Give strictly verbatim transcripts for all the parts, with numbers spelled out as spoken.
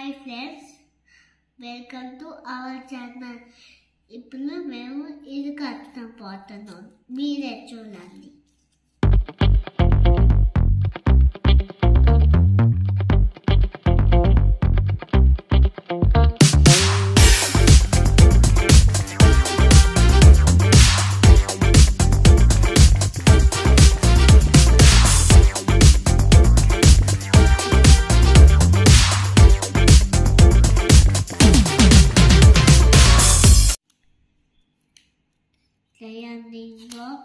Hi friends, welcome to our channel. ఇప్పుడు మేము ఇది కట్టడం పోతున్నాం. మీరే చూడండి. Landing box,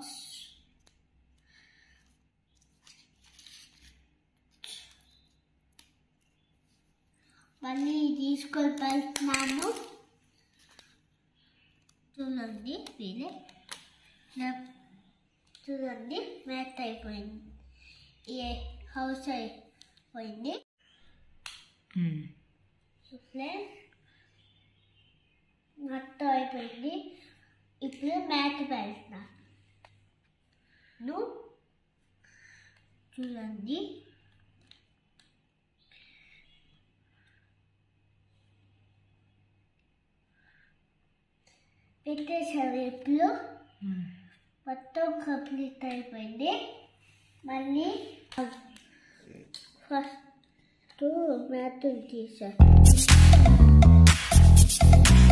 మళ్ళీ తీసుకొని వెళ్తున్నాము. చూడండి మీరే చూడండి మ్యాట్ అయిపోయింది, ఏ హౌస్ అయిపోయింది. మొత్తం అయిపోయింది. ఇప్పుడు మ్యాట్ పెడుతున్నా చూడండి. పెట్టేసారు. ఇప్పుడు మొత్తం కంప్లీట్ అయిపోయింది. మళ్ళీ ఫస్ట్ మ్యాట్ తీసారు.